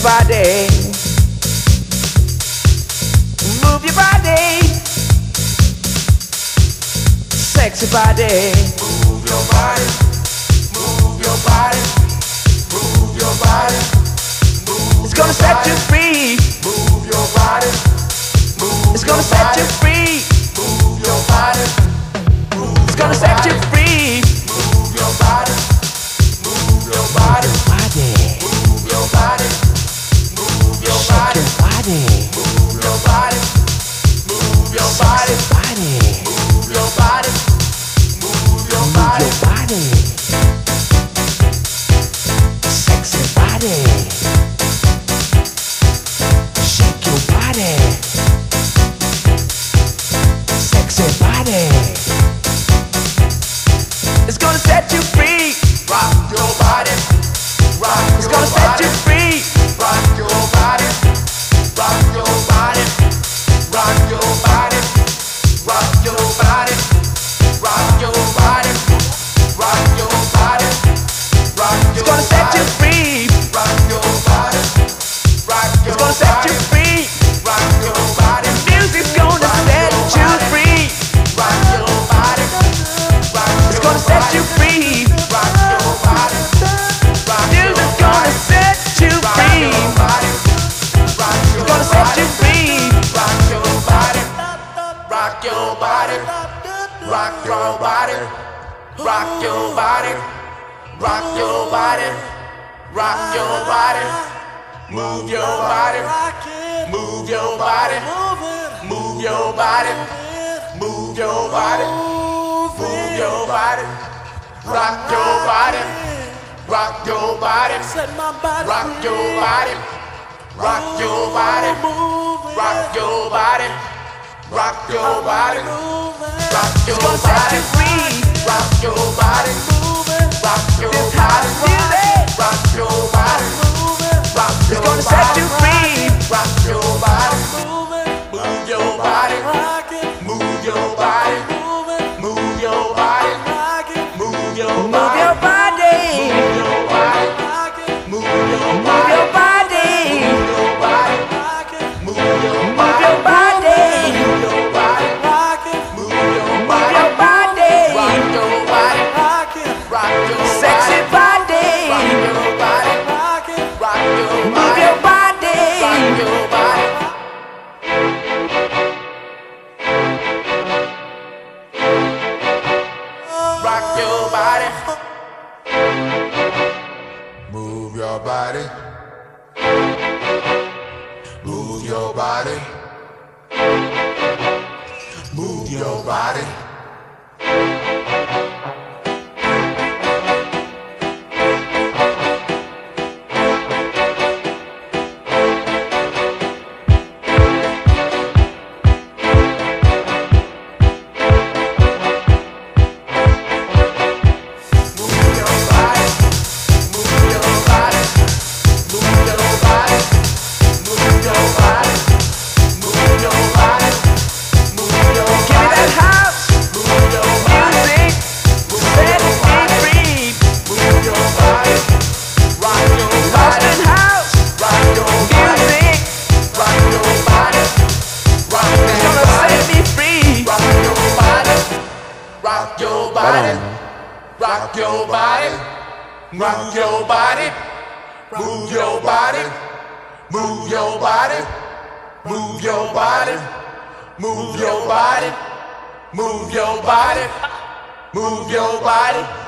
body. Move your body. Sexy body. Move your body. Move your body. Move your body. Move it's gonna set you free. Move your body. Move it's gonna set you free. Move your body. Move it's gonna set you free. Move your body. Move your body. Move your body. Move your body. Move your body. Move your body. Move your body. Move your body. Sexy body. Shake your body. Sexy body. It's gonna set you free. Rock your body. Rock it's gonna set you free. Rock your body. Rock your body. Rock your body. Rock your body. Rock your body. Rock your body. Rock your it's gonna set you free. Rock your body. Rock your it's gonna set you free. Rock your body. Music's gonna set you free. Rock your body. It's gonna set you free. Rock your body. Music's gonna set you free. It's gonna set you free. Rock your body. Rock your body. Rock your body. Rock your body. Rock your body. Rock your body. Move your body. Move your body. Move your body. Move your body. Move your body. Rock your body. Rock your body. Rock your body. Rock your body. Rock your body. Rock your body. Rock your It's gonna set you body. free. Rock your body. Rock your This body. house music. Rock your body. Rock It's your gonna set body. you free. Rock your body. Move your body. Move your body. Move your body. Move your Move body. your body. Move your body. Move your Move body. your body. Move your body. Move your Move body. your body. Move your body. Move your Move body. your body. Rock your body. Rock your Sexy body. Rock your body. Rock your Move body. your body. Rock your body. Rock your body. Move your body. Move your body. Move your body. Rock your body, rock your body, rock your body, move your body, move your body, move your body, move your body, move your body, move your body.